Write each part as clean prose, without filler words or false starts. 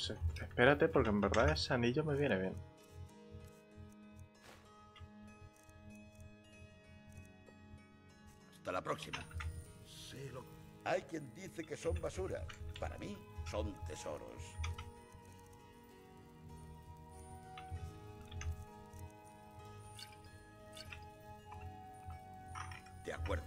Pues espérate, porque en verdad ese anillo me viene bien. Hasta la próxima. Hay quien dice que son basura. Para mí, son tesoros. De acuerdo.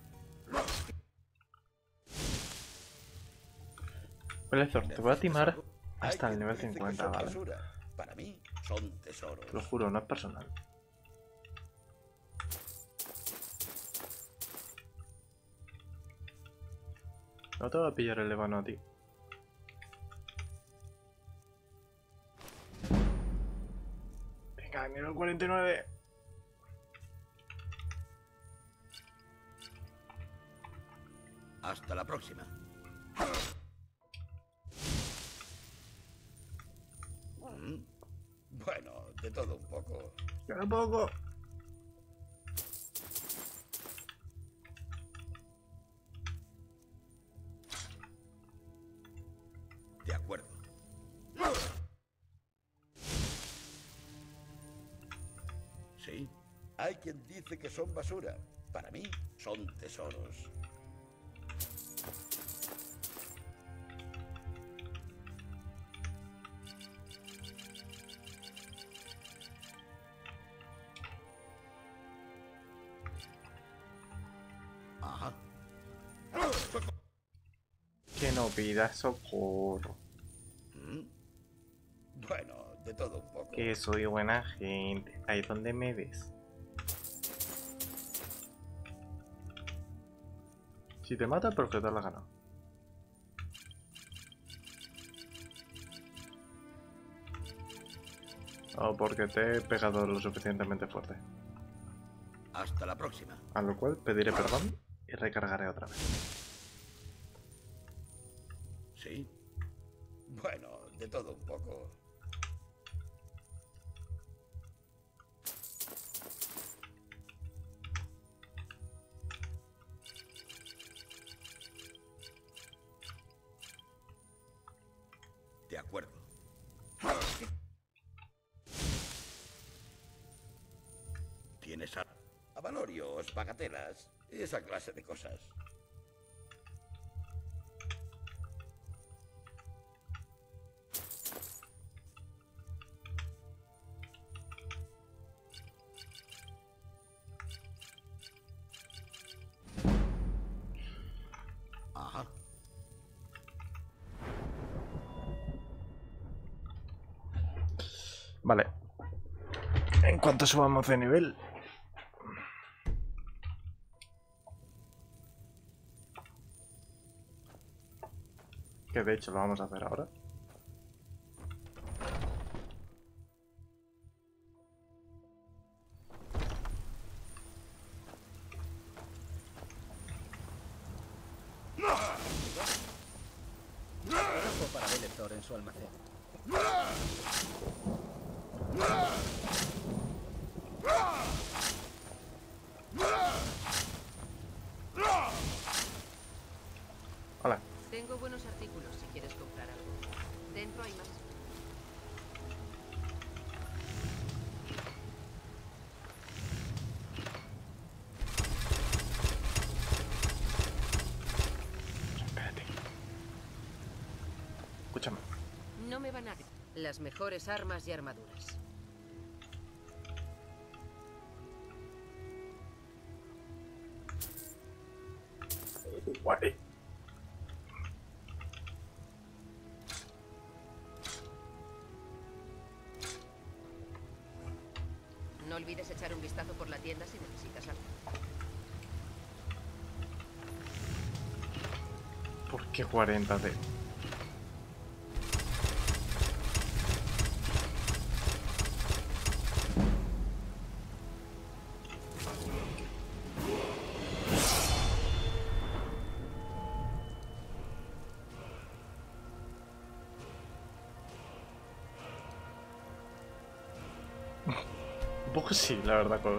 Blazor, te voy a timar ¿Necesitas algo? hasta Hay el quien nivel dice que 50, son ¿vale? basura. Para mí, son tesoros. Te lo juro, no es personal. No te voy a pillar el ébano a ti. Venga, nivel 49. Hasta la próxima. Bueno, de todo un poco. ¡Queda poco! De acuerdo. Sí. Hay quien dice que son basura. Para mí, son tesoros. Ajá. Que no pidas socorro. Bueno, de todo un poco. Que soy buena gente. Ahí donde me ves. Si te mata, porque te la has ganado. O porque te he pegado lo suficientemente fuerte. Hasta la próxima. A lo cual pediré perdón y recargaré otra vez. Sí. Bueno, de todo un poco. De acuerdo. ¿Tienes avalorios, bagatelas, esa clase de cosas? Ajá. Vale. En cuanto subamos de nivel. Que de hecho lo vamos a hacer ahora. Trabajo para Belector en su almacén. Hola. Tengo buenos artículos si quieres comprar algo. Dentro hay más. Espérate. Escúchame. No me van a... Las mejores armas y armaduras. Guay. No olvides echar un vistazo por la tienda si necesitas algo. ¿Por qué 40 de...? Un poco sí, la verdad, con...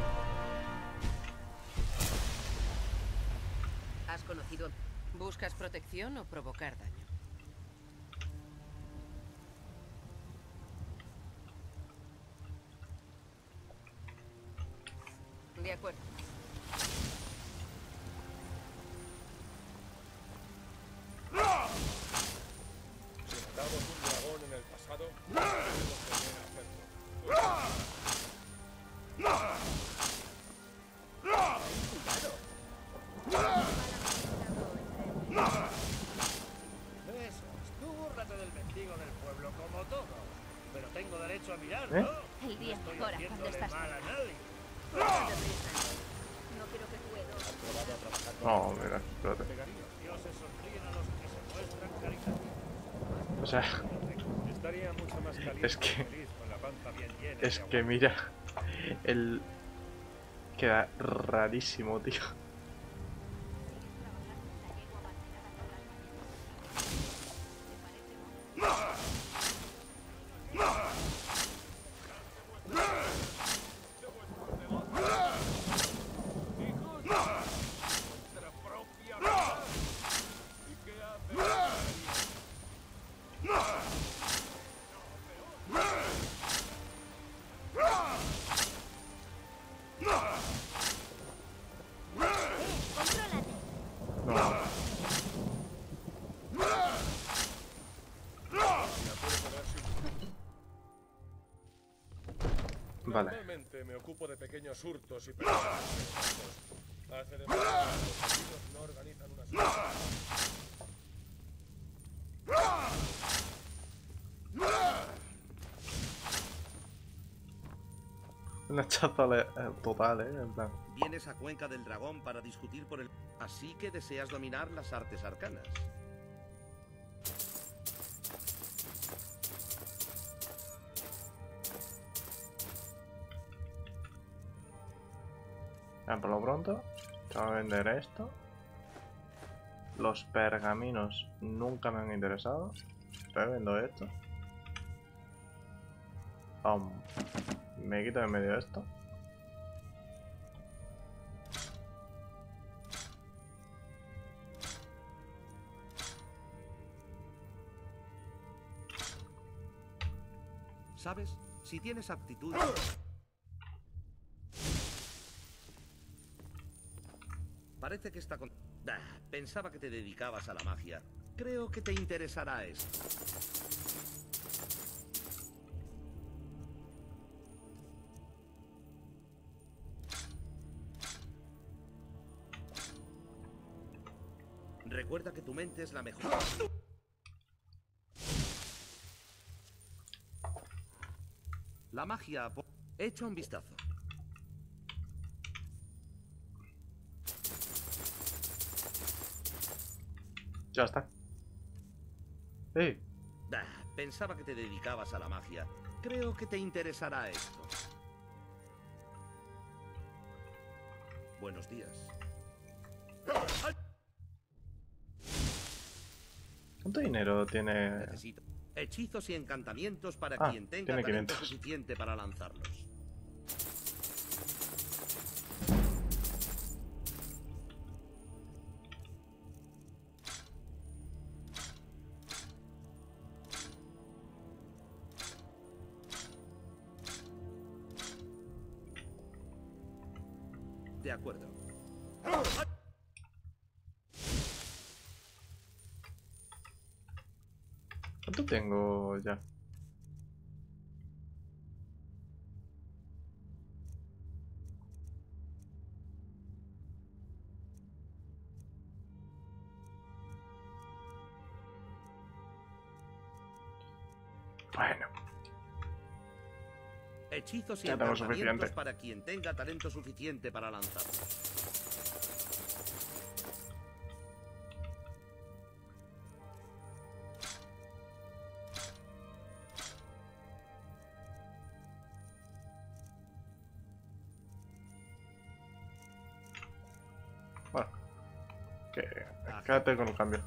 ¿Has conocido? ¿Buscas protección? protección o provocar daño. De acuerdo. Si matamos un dragón en el pasado, podemos volver a hacerlo. Eso es. Tú búrrate del mendigo del pueblo como todo. Pero tengo derecho a mirar, ¿Eh? ¿no? El día No estoy mejora cuando haciéndole estás mal a nadie. No quiero que tu Edo... ¿Has probado a trabajar con No, mira, espérate. Los dioses sonríen a los que se muestran caritativos. O sea, Estaría mucho más caliente Es que- y feliz con la panza bien llena. es de que agua. mira, el... Queda rarísimo, tío. No. Vale. Normalmente me ocupo de pequeños hurtos y peleas. Hace demasiado que los vecinos no organizan una semana. Un hachazo total, en plan. Vienes a Cuenca del Dragón para discutir por el... Así que deseas dominar las artes arcanas. Por lo pronto, te voy a vender esto. Los pergaminos nunca me han interesado. Te vendo esto. Me quito de medio esto. ¿Sabes? Si tienes aptitud... Parece que está con... pensaba que te dedicabas a la magia. Creo que te interesará esto. Recuerda que tu mente es la mejor. La magia... Echa un vistazo. Ya está. ¡Ey! Pensaba que te dedicabas a la magia. Creo que te interesará esto. Buenos días. ¿Cuánto dinero tiene? Necesito hechizos y encantamientos para Ah, quien tenga tiene talento 500. suficiente para lanzarlos. De acuerdo. ¿Cuánto tengo ya? Bueno, Hechizos y Ya tengo encantamientos suficiente. para quien tenga talento suficiente para lanzarlos. bueno. Quédate con el cambio.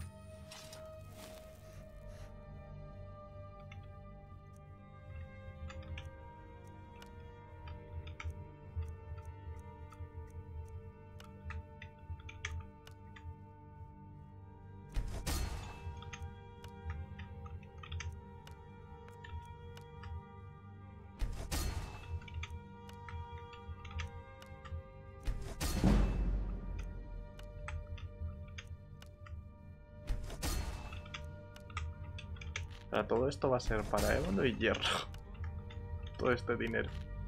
Pero todo esto va a ser para ébano y hierro. Todo este dinero.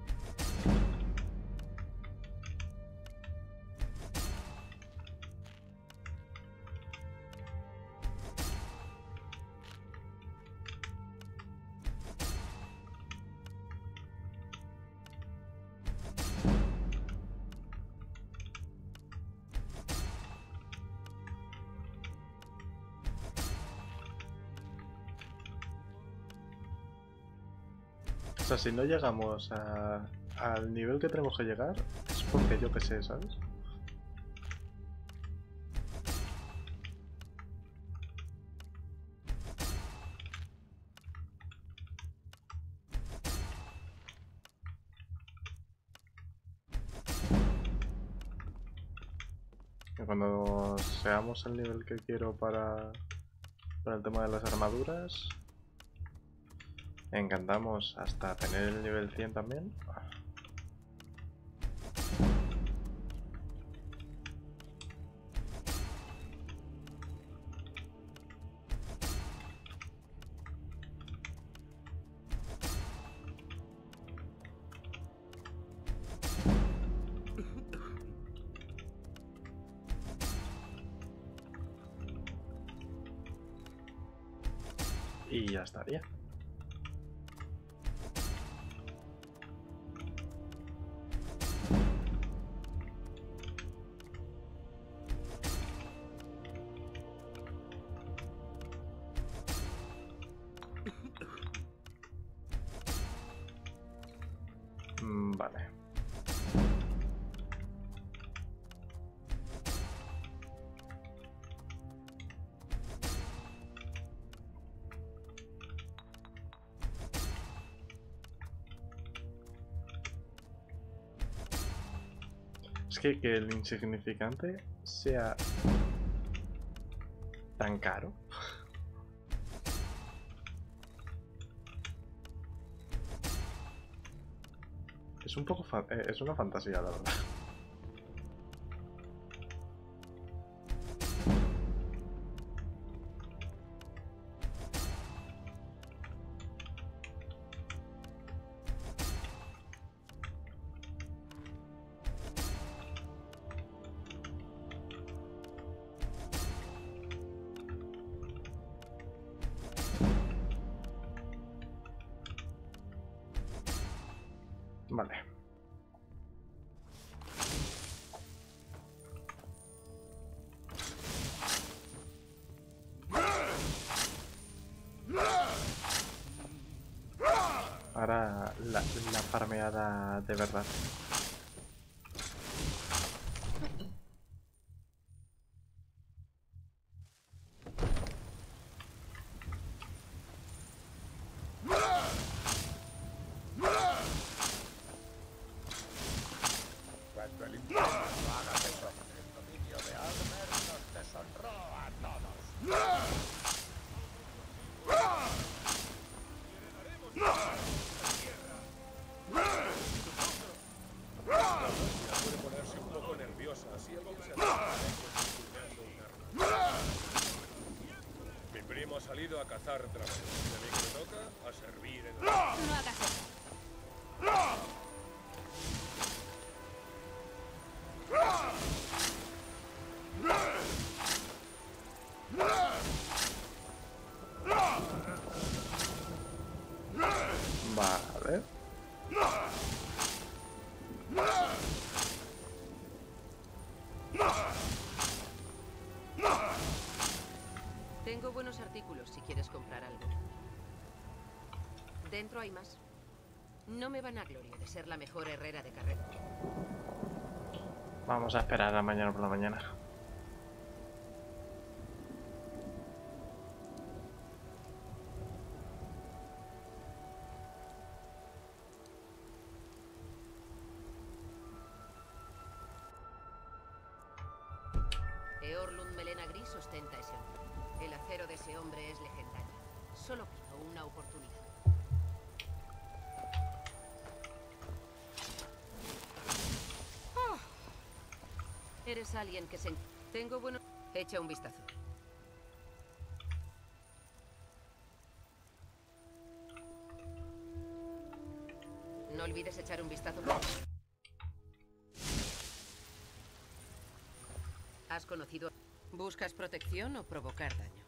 O sea, si no llegamos al nivel que tenemos que llegar, es porque yo que sé, ¿sabes? Y cuando seamos el nivel que quiero para el tema de las armaduras, encantamos hasta tener el nivel 100 también. Y ya estaría. Vale. Es que el insignificante sea tan caro. Es un poco es una fantasía, la verdad. Vale. Ahora la farmeada de verdad. Cuando el infierno haga desorden, el dominio de Almer nos deshonró a todos. Puede ponerse un poco nerviosa si alguien se acerca empuñando un arma. Mi primo ha salido a cazar dragones. Y a mí que me toca a servir en el... No hagas eso. Vale. Tengo buenos artículos si quieres comprar algo. Dentro hay más. No me vanaglorio de ser la mejor herrera de carrera. Vamos a esperar a mañana por la mañana. Eorlund Melena Gris ostenta ese honor. El acero de ese hombre es legendario. Solo pido una oportunidad. Oh. Eres alguien que se... Tengo bueno... Echa un vistazo. No olvides echar un vistazo. ¿Has conocido? ¿Buscas protección o provocar daño?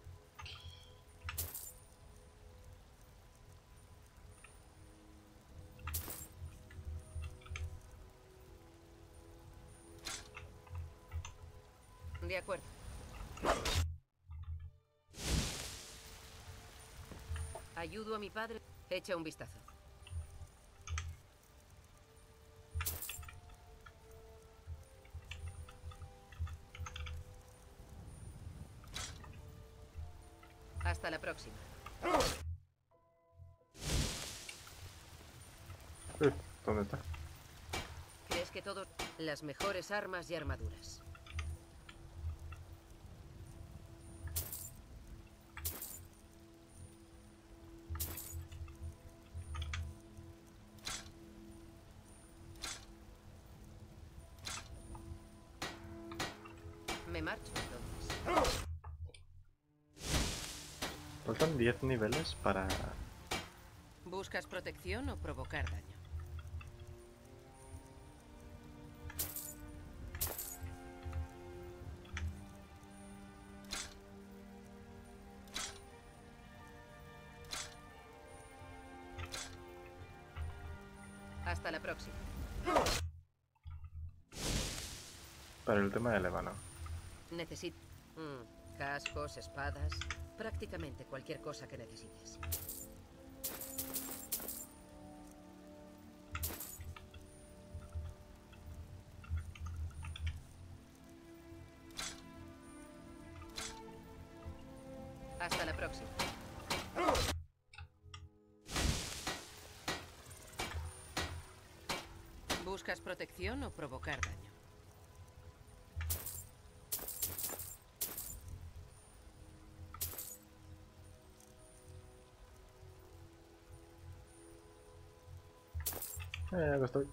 De acuerdo. Ayudo a mi padre. Echa un vistazo. Hasta la próxima. ¿Dónde está? ¿Crees que todos las mejores armas y armaduras? Me marcho entonces. Faltan 10 niveles para... ¿Buscas protección o provocar daño? Hasta la próxima. para el tema del ébano. Necesito... cascos, espadas... prácticamente cualquier cosa que necesites. Hasta la próxima. ¿Buscas protección o provocar daño? Acá estoy.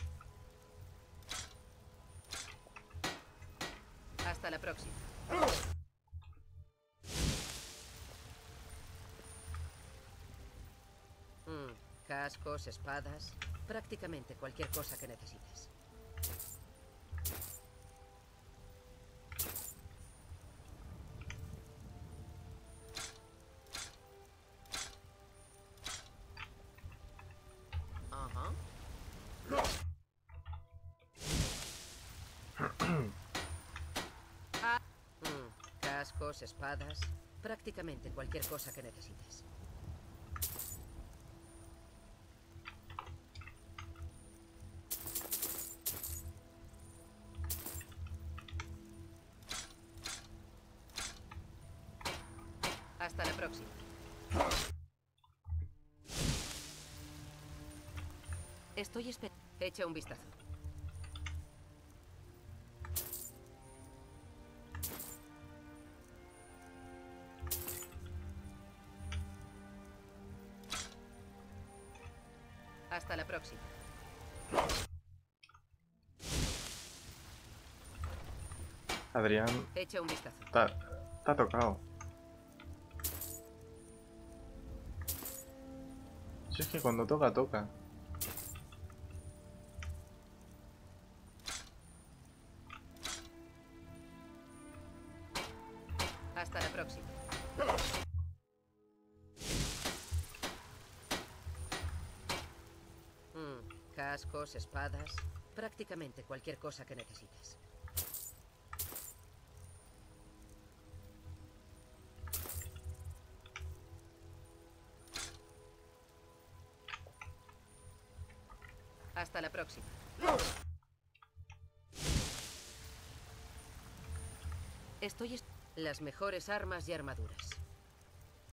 Hasta la próxima. Cascos, espadas... prácticamente cualquier cosa que necesites. Ajá. Cascos, espadas... prácticamente cualquier cosa que necesites. Hasta la próxima. Estoy esperando. Echa un vistazo. Hasta la próxima. Adrián, Echa un vistazo. está tocado. Si es que cuando toca, toca. Hasta la próxima. Cascos, espadas... prácticamente cualquier cosa que necesites. Hasta la próxima. Las mejores armas y armaduras.